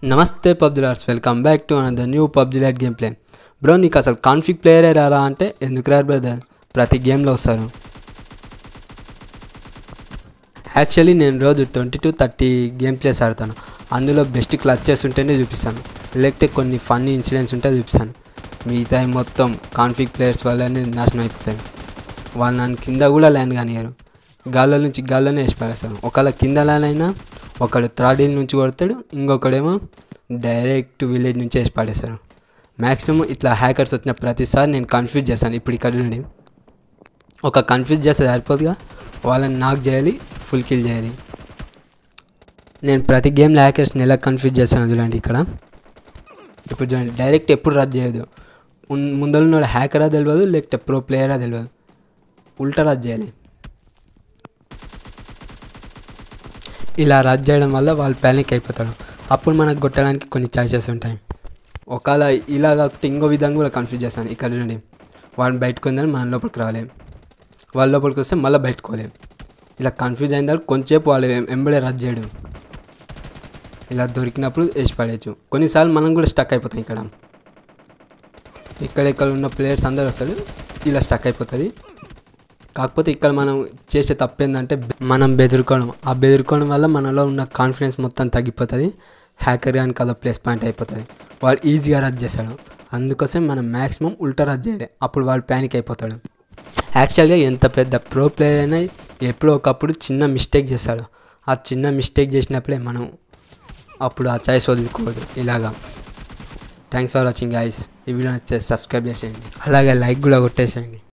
నమస్తే పబ్జిలర్స్, welcome back to another new PUBG lite game play. Bro నీకు అసలు కాన్ఫిగ్ ప్లేయరే రారా అంటే ఎందుకు రారు బ్రదర్, ప్రతి గేమ్లో వస్తారు. యాక్చువల్లీ నేను రోజు 20 to 30 గేమ్ ప్లేస్ ఆడతాను. అందులో బెస్ట్ క్లచెస్ ఉంటేనే చూపిస్తాను, లేకపోతే కొన్ని ఫన్నీ ఇన్సిడెంట్స్ ఉంటే చూపిస్తాను. మిగతా మొత్తం కాన్ఫిగ్ ప్లేయర్స్ వల్లనే నాశనం అయిపోతాయి. వాళ్ళు నన్ను కింద కూడా ల్యాండ్ కానియరు, గాల్లో నుంచి గాల్లోనే వేసి పడేస్తాను. ఒకవేళ కింద ల్యాండ్ అయినా ఒకడు థ్రాడిల్ నుంచి కొడతాడు, ఇంకొకడేమో డైరెక్ట్ విలేజ్ నుంచి వేసి పడేస్తారు. మ్యాక్సిమం ఇట్లా హ్యాకర్స్ వచ్చిన ప్రతిసారి నేను కన్ఫ్యూజ్ చేస్తాను. ఇప్పుడు ఇక్కడ నుండి ఒక కన్ఫ్యూజ్ చేస్తే సరిపోదుగా, వాళ్ళని నాక్ చేయాలి, ఫుల్ కిల్ చేయాలి. నేను ప్రతి గేమ్లో హ్యాకర్స్ని ఎలా కన్ఫ్యూజ్ చేస్తాను చూడండి. ఇక్కడ ఇప్పుడు చూడండి, డైరెక్ట్ ఎప్పుడు రద్దు చేయదు. ముందర హ్యాకరా తెలియదు, లేకపోతే ప్రో ప్లేయరా తెలియదు, ఉల్టా రద్దు చేయాలి. ఇలా రద్దు చేయడం వల్ల వాళ్ళు ప్యానిక్ అయిపోతాడు. అప్పుడు మనకు కొట్టడానికి కొన్ని ఛాయిసెస్ ఉంటాయి. ఒకవేళ ఇలా కాకపోతే ఇంకో విధంగా కూడా కన్ఫ్యూజ్ చేస్తాను. ఇక్కడ చూడండి, వాడిని బయటకు ఉందని మనం లోపలికి రాలేం, వాళ్ళ లోపలికి వస్తే మళ్ళీ బయటకోలేం. ఇలా కన్ఫ్యూజ్ అయిన తర్వాత కొంచెంసేపు వాళ్ళు ఎంబడే రద్దు చేయడం, ఇలా దొరికినప్పుడు వేసి పడేయచ్చు. కొన్నిసార్లు మనం కూడా స్టక్ అయిపోతాం. ఇక్కడ ఉన్న ప్లేయర్స్ అందరూ వస్తాడు, ఇలా స్టక్ అయిపోతుంది. కాకపోతే ఇక్కడ మనం చేసే తప్పు ఏంటంటే మనం బెదురుకోవడం. ఆ బెదురుకోవడం వల్ల మనలో ఉన్న కాన్ఫిడెన్స్ మొత్తం తగ్గిపోతుంది. హ్యాకర్ కానీ అలా ప్లేస్ పాయింట్ అయిపోతుంది, వాడు ఈజీగా రద్దు చేస్తాడు. అందుకోసం మనం మ్యాక్సిమం ఉల్టా రద్దు చేయాలి, అప్పుడు వాడు ప్యానిక్ అయిపోతాడు. యాక్చువల్గా ఎంత పెద్ద ప్రో ప్లేయర్ అయినా ఎప్పుడో ఒకప్పుడు చిన్న మిస్టేక్ చేస్తాడు. ఆ చిన్న మిస్టేక్ చేసినప్పుడే మనం అప్పుడు ఆ చాయిస్ వదులుకోవద్దు. ఇలాగా థ్యాంక్స్ ఫర్ వాచింగ్ గైస్. ఈ వీడియో నచ్చితే సబ్స్క్రైబ్ చేసేయండి, అలాగే లైక్ కూడా కొట్టేసేయండి.